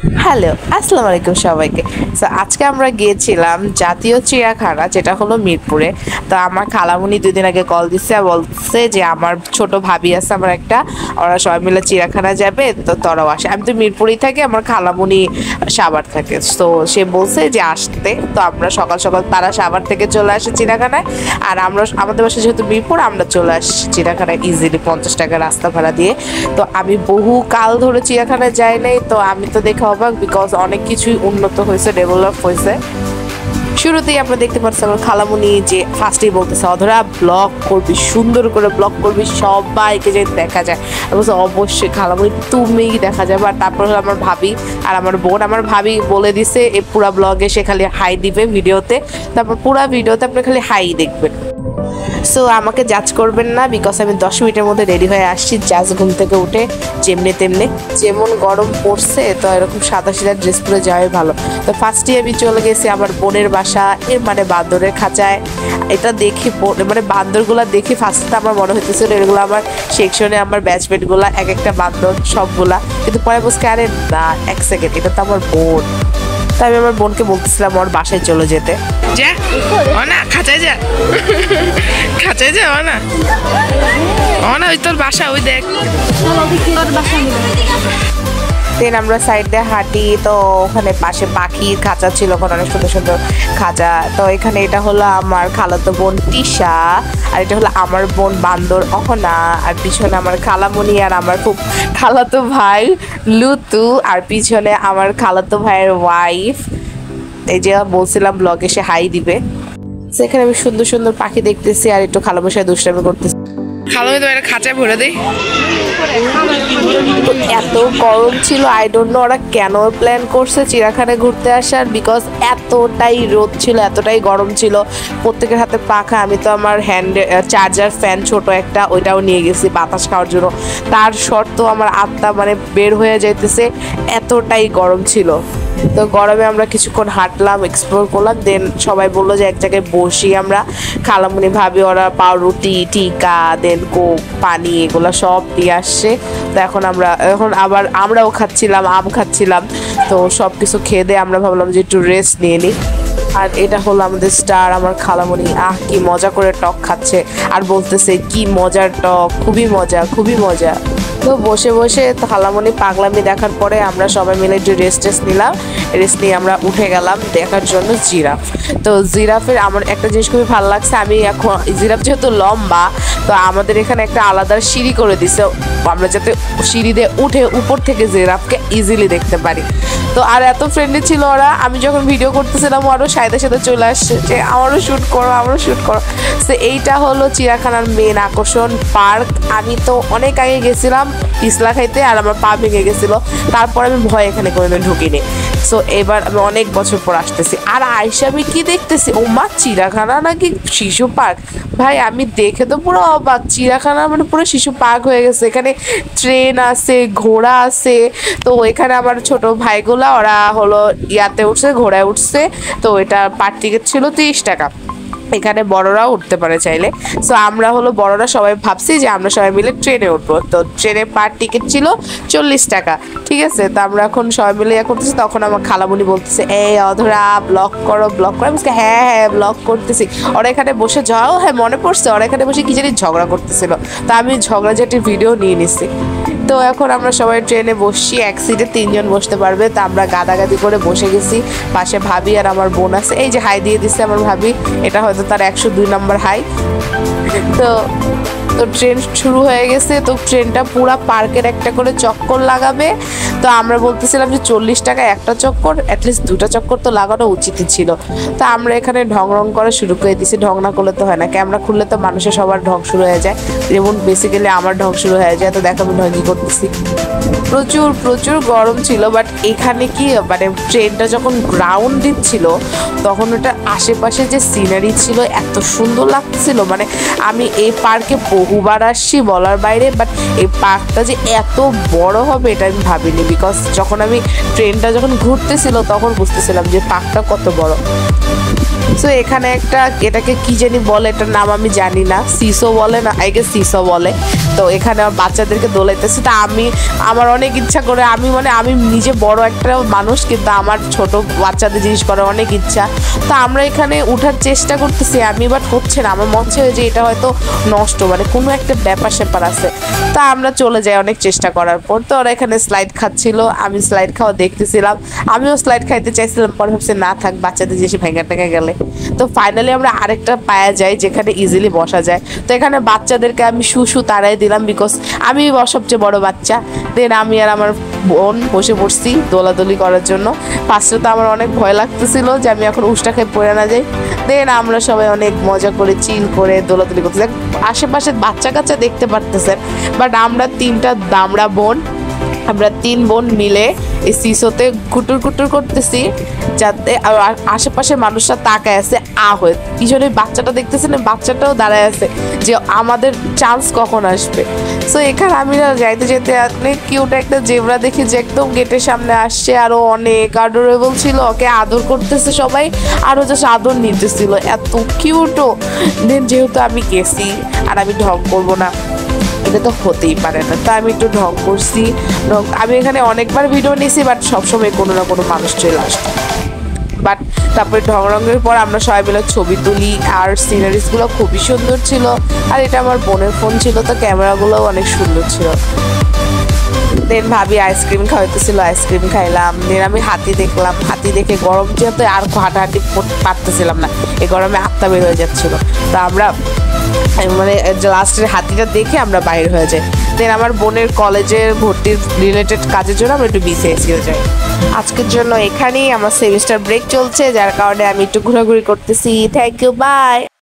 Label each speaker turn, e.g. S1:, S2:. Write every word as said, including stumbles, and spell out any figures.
S1: Hello, আসসালামু আলাইকুম সবাইকে। সো আজকে আমরা গিয়েছিলাম জাতীয় চিড়িয়াখানা, যেটা হলো মিরপুরে। তো আমার খালামুনি দুদিন আগে কল দিচ্ছে আর বলছে যে আমার ছোট ভাবি আছে আমার একটা, ওরা সবাই মিলে চিড়িয়াখানা যাবে, তো তোরাও আসে। আমি তো মিরপুরেই থাকি, আমার খালামুনি সাভার থাকে। তো সে বলছে যে আসতে, তো আমরা সকাল সকাল তারা সাভার থেকে চলে আসে চিড়িয়াখানায়, আর আমরা আমাদের বাসা যেহেতু মিরপুর, আমরা চলে আসি চিড়িয়াখানায় ইজিলি পঞ্চাশ টাকা রাস্তা ভাড়া দিয়ে। তো আমি বহু কাল ধরে চিড়িয়াখানায় যাই নাই, তো আমি তো দেখে অবাক, বিকজ অনেক কিছুই উন্নত হয়েছে, ডেভেলপ হয়েছে। শুরুতেই আপনারা দেখতে পাচ্ছেন আমার খালামুনি যে ফার্স্টেই বলতেছে, অধরা ব্লগ করবি, সুন্দর করে ব্লগ করবি, সবাইকে যে দেখা যায়। বলছে অবশ্যই খালামুনি তুমিই দেখা যাবে। আর তারপর হলো আমার ভাবি আর আমার বোন। আমার ভাবি বলে দিছে এই পুরা ব্লগে সে খালি হাই দিবে ভিডিওতে, তারপর পুরা ভিডিওতে আপনি খালি হাই দেখবেন। সো আমাকে জাজ করবেন না, বিকজ আমি দশ মিনিটের মধ্যে রেডি হয়ে আসছি জাজ ঘুম থেকে উঠে। যেমনি তেমনি যেমন গরম পড়ছে, তো এরকম সাদা সিধা ড্রেস পরে যাওয়াই ভালো। তো ফার্স্টে আমি চলে গেছি আমার বোনের বাসা, এর মানে বান্দরের খাঁচায়। এটা দেখি মানে বান্দরগুলা দেখি ফার্স্টে আমার মনে হইতেছিল এগুলো আমার সেকশনে আমার ব্যাচমেটগুলা, এক একটা বান্দর সবগুলা। কিন্তু পরে বুঝতে আরে না, এক সেকেন্ড, এটা তো আমার বোন। তাই আমি আমার বোনকে বলতেছিলাম আমার বাসায় চলে যেতে। যা ও না, খাঁচায় যা, খাঁচায় যা ও না, ও না, ওই তোর বাসা, ওই দেখ। দেন আমরা সাইড দিয়ে হাঁটি, তো ওখানে পাশে পাখির খাঁচা ছিল, ওখানে অনেক সুন্দর সুন্দর খাঁচা। তো এখানে এটা হলো আমার খালাতো বোন টিশা, আর এটা হলো আমার বোন বান্দর অহনা, আর পিছনে আমার খালামণি আর আমার খুব খালাতো ভাই লুতু, আর পিছনে আমার খালাতো ভাইয়ের ওয়াইফ। এই যে বলছিলাম ব্লগে সে হাই দিবে। সেখানে আমি সুন্দর সুন্দর পাখি দেখতেছি আর একটু খালামশাই দুষ্টামি করতেছি। খালামি তো একটা খাঁচায় ভরে দেয়। এত গরম ছিল, আই ডোন্ট নো ওরা কেন প্ল্যান করছে চিড়িয়াখানায় ঘুরতে আসার, বিকজ এতটাই রোদ ছিল, এতটাই গরম ছিল। প্রত্যেকের হাতে পাখা, আমি তো আমার হ্যান্ড চার্জার ফ্যান ছোট একটা, ওইটাও নিয়ে গেছি বাতাস খাওয়ার জন্য। তার সত্ত্বেও আমার আত্মা মানে বের হয়ে যাইতেছে, এতটাই গরম ছিল। তো গরমে আমরা কিছুক্ষণ হাঁটলাম, এক্সপ্লোর করলাম। দেন সবাই বললো যে এক জায়গায় বসি আমরা। খালামুনি ভাবি ওরা পাউরুটি, টিকা, দেন কোক, পানি, এগুলো সব দিয়ে আসছে। তো এখন আমরা এখন আবার আমরাও খাচ্ছিলাম, আম খাচ্ছিলাম। তো সব কিছু খেয়ে দিয়ে আমরা ভাবলাম যে একটু রেস্ট নিয়ে নিই। আর এটা হলো আমাদের স্টার, আমার খালামণি। আহ কি মজা করে টক খাচ্ছে আর বলতেছে কি মজার টক, খুবই মজা, খুবই মজা। তো বসে বসে খালামণি পাগলামি দেখার পরে আমরা সবাই মিলে একটু রেস্ট টেস্ট নিলাম। রেস্ট নিয়ে আমরা উঠে গেলাম দেখার জন্য জিরাফ। তো জিরাফের আমার একটা জিনিস খুবই ভালো লাগছে, আমি এখন জিরাফ যেহেতু লম্বা, তো আমাদের এখানে একটা আলাদা সিঁড়ি করে দিছে, আমরা যাতে সিঁড়ি দিয়ে উঠে উপর থেকে জিরাফকে ইজিলি দেখতে পারি। তো আর এত ফ্রেন্ডলি ছিল ওরা, আমি যখন ভিডিও করতেছিলাম আরও সাথে সাথে চলে আসছে যে আমারও শ্যুট করো, আমারও শ্যুট করো। তো এইটা হলো চিড়িয়াখানার মেন আকর্ষণ, পার্ক। আমি তো অনেক আগে গেছিলাম পিছলা খাইতে, আর আমার পা ভেঙে গেছিলো, তারপর আমি ভয় এখানে কোনোদিন ঢুকিনি। সো এবার আমি অনেক বছর পর আসতেছি, আর আইসা আমি কি দেখতেছি, ও মা, চিড়িয়াখানা নাকি শিশু পার্ক। ভাই আমি দেখে তো পুরো অবাক, চিড়িয়াখানা মানে পুরো শিশু পার্ক হয়ে গেছে। এখানে ট্রেন আছে, ঘোড়া আছে। তো এখানে আমার ছোট ভাইগুলা ওরা হলো ইয়াতে উঠছে, ঘোড়ায় উঠছে। তো এটা পার টিকিট ছিল তিরিশ টাকা, এখানে বড়রাও উঠতে পারে চাইলে। সো আমরা হলো বড়রা সবাই ভাবছি যে আমরা সবাই মিলে ট্রেনে উঠবো। তো ট্রেনে পার টিকিট ছিল চল্লিশ টাকা, ঠিক আছে। তো আমরা এখন সবাই মিলে ইয়ে করতেছি, তখন আমার খালামুনি বলতেছে এই অধরা ব্লগ করো, ব্লগ করো। আমি হ্যাঁ হ্যাঁ ব্লগ করতেছি। ওরা এখানে বসে যাও, হ্যাঁ মনে পড়ছে, ওরা এখানে বসে কি জানি ঝগড়া করতেছিল, তো আমি ঝগড়াঝাটির ভিডিও নিয়ে নিচ্ছি। তো এখন আমরা সবাই ট্রেনে বসছি, এক সিটে তিনজন বসতে পারবে। তো আমরা গাদাগাদি করে বসে গেছি, পাশে ভাবি আর আমার বোন আছে। এই যে হাই দিয়ে দিচ্ছে আমার ভাবি, এটা হয়তো তার একশো দুই নম্বর হাই। তো তো ট্রেন শুরু হয়ে গেছে। তো ট্রেনটা পুরা পার্কের একটা করে চক্কর লাগাবে। তো আমরা বলতেছিলাম যে চল্লিশ টাকা একটা চক্কর, অ্যাটলিস্ট দুটা চক্কর তো লাগানো উচিত ছিল। তো আমরা এখানে ঢং রং করা শুরু করে দিয়েছি, ঢং না করলে তো হয় না, ক্যামেরা খুললে তো মানুষের সবার ঢং শুরু হয়ে যায়, যেমন বেসিক্যালি আমার ঢং শুরু হয়ে যায়। তো দেখো আমি ঢঙ্গি করতেছি। প্রচুর প্রচুর গরম ছিল, বাট এখানে কি মানে ট্রেনটা যখন গ্রাউন্ড দিচ্ছিল তখন ওটা আশেপাশে যে সিনারি ছিল এত সুন্দর লাগছিল, মানে আমি এই পার্কে বহুবার আসছি বলার বাইরে, বাট এই পার্কটা যে এত বড় হবে এটা আমি ভাবিনি, বিকজ যখন আমি ট্রেনটা যখন ঘুরতেছিল তখন বুঝতেছিলাম যে পার্কটা কত বড়। সো এখানে একটা এটাকে কি জানি বলে, এটার নাম আমি জানি না, সিসো বলে না, আই গেস সিসো বলে। তো এখানে আমার বাচ্চাদেরকে দোলাইতেছে। তা আমি আমার অনেক ইচ্ছা করে, আমি মানে আমি নিজে বড় একটা মানুষ কিন্তু আমার ছোট বাচ্চাদের জিনিস করার অনেক ইচ্ছা। তো আমরা এখানে উঠার চেষ্টা করতেছি আমি, বাট হচ্ছে না। আমার মনে হচ্ছে যে এটা হয়তো নষ্ট, মানে কোনো একটা ব্যাপার স্যাপার আছে। তা আমরা চলে যাই অনেক চেষ্টা করার পর। তো ওরা এখানে স্লাইড খাচ্ছিল, আমি স্লাইড খাওয়া দেখতেছিলাম, আমিও স্লাইড খাইতে চাইছিলাম, পরে ভাবছি না থাক, বাচ্চাদের জিনিস ভেঙে টেঙে গেলে। তো ফাইনালি আমরা আরেকটা পাওয়া যায় যেখানে ইজিলি বসা যায়। তো এখানে বাচ্চাদেরকে আমি শু শু তাড়াই দিলাম, বিকজ আমি সবচেয়ে বড় বাচ্চা। দেন আমি আর আমার বোন বসে পড়ছি দোলাদলি করার জন্য। ফার্স্টে তো আমার অনেক ভয় লাগতেছিল যে আমি এখন উষ্টা খেয়ে পড়ে না যাই। দেন আমরা সবাই অনেক মজা করে চিল করে দোলাদলি করতেছি। আশেপাশে বাচ্চা কাচ্চা দেখতে পারতেছেন, বাট আমরা তিনটা দামড়া বোন, আমরা তিন বোন মিলে এই সিসোতে কুটুর কুটুর করতেছি, যাতে আশেপাশের মানুষরা তাকায় আছে আ হয়ে। পিছনে বাচ্চাটা দেখতেছে না, বাচ্চাটাও দাঁড়ায় আছে যে আমাদের চান্স কখন আসবে। সো এখানে আমি না যাইতে যেতে অনেক কিউট একটা জেব্রা দেখি যে একদম গেটের সামনে আসছে, আরও অনেক আডোরেবল ছিল, ওকে আদর করতেছে সবাই, আরও জাস্ট আদর নিতেছিল, এত কিউটও। দেন যেহেতু আমি গেছি আর আমি ঢং করবো না, এটা তো হতেই পারে না, তো আমি একটু ঢং করছি। ঢং আমি এখানে অনেকবার ভিডিও নিয়েছি, বাট সবসময় কোনো না কোনো মানুষ চলে আসতো। বাট তারপরে ঢং রঙের পর আমরা সবাই মিলে ছবি তুলি, আর সিনারিসগুলো খুবই সুন্দর ছিল। আর এটা আমার বোনের ফোন ছিল, তো ক্যামেরাগুলোও অনেক সুন্দর ছিল। দেন ভাবি আইসক্রিম খাওয়াইতেছিল, আইসক্রিম খাইলাম। দেন আমি হাতি দেখলাম, হাতি দেখে গরম যেহেতু আর হাঁটাহাঁটি পারতেছিলাম না, এই গরমে আত্মা বের হয়ে যাচ্ছিলো। তো আমরা মানে লাস্টের হাতিটা দেখে আমরা বাইরে হয়ে যাই। দেন আমার বোনের কলেজের ভর্তির রিলেটেড কাজের জন্য আমরা একটু বিসিএসিও যাই। আজকের জন্য এখানেই আমার সেমিস্টার ব্রেক চলছে, যার কারণে আমি একটু ঘোরাঘুরি করতেছি। Thank you, by.